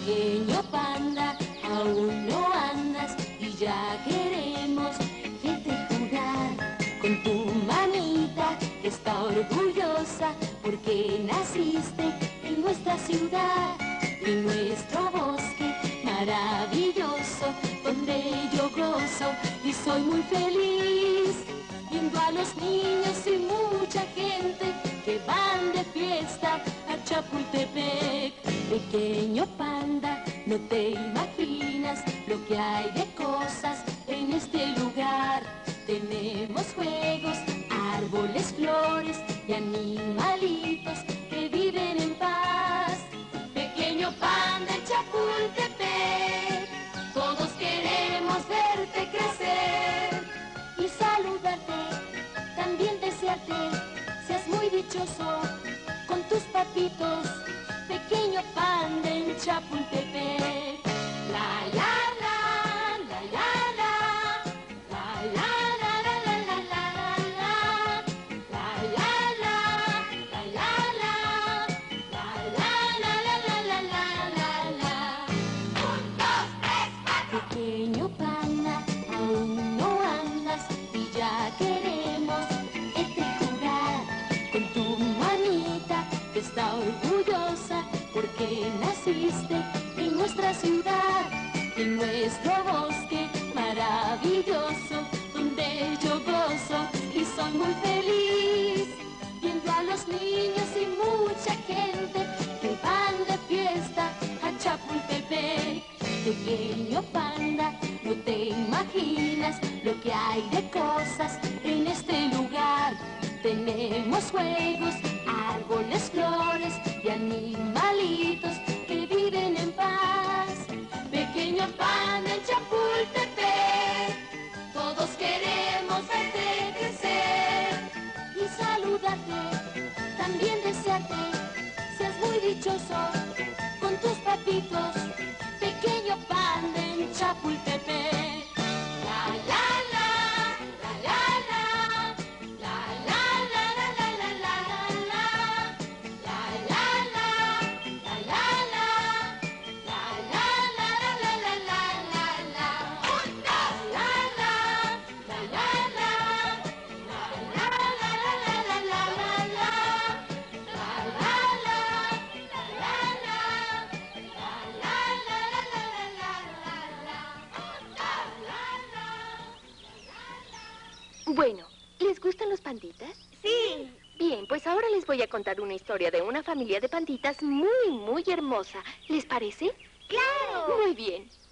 Pequeño panda, aún no andas y ya queremos verte jugar con tu mamita que está orgullosa porque naciste en nuestra ciudad, en nuestro bosque maravilloso donde yo gozo y soy muy feliz viendo a los niños y mucha gente que van de fiesta a Chapultepec. Pequeño panda, no te imaginas lo que hay de cosas en este lugar. Tenemos juegos, árboles, flores y animalitos que viven en paz. Pequeño panda en Chapultepec, todos queremos verte crecer y saludarte, también desearte, seas muy dichoso con tus papitos. Pequeño panda en Chapultepec. La la la, la la la, la la la la la la la la, la la la, la la la. Un, dos, tres, cuatro. Pequeño panda, aún no andas y ya queremos verte jugar con tu mamita que está orgullosa porque naciste en nuestra ciudad, en nuestro bosque maravilloso donde yo gozo y soy muy feliz viendo a los niños y mucha gente que van de fiesta a Chapultepec. Pequeño panda, no te imaginas lo que hay de cosas en este lugar. Tenemos juegos, árboles, flores y animalitos que viven en paz. Pequeño panda en Chapultepec, todos queremos verte crecer y saludarte, también desearte, seas muy dichoso con tus papitos. Pequeño panda en Chapultepec. La la la, la la la, la la la la la la la la, la la la, la la la, la la la la la la la. Un, dos, la la, la la la, la la la la la la la la, la la la, Bueno, ¿les gustan los panditas? Sí. Bien, pues ahora les voy a contar una historia de una familia de panditas muy, muy hermosa. ¿Les parece? ¡Claro! Muy bien.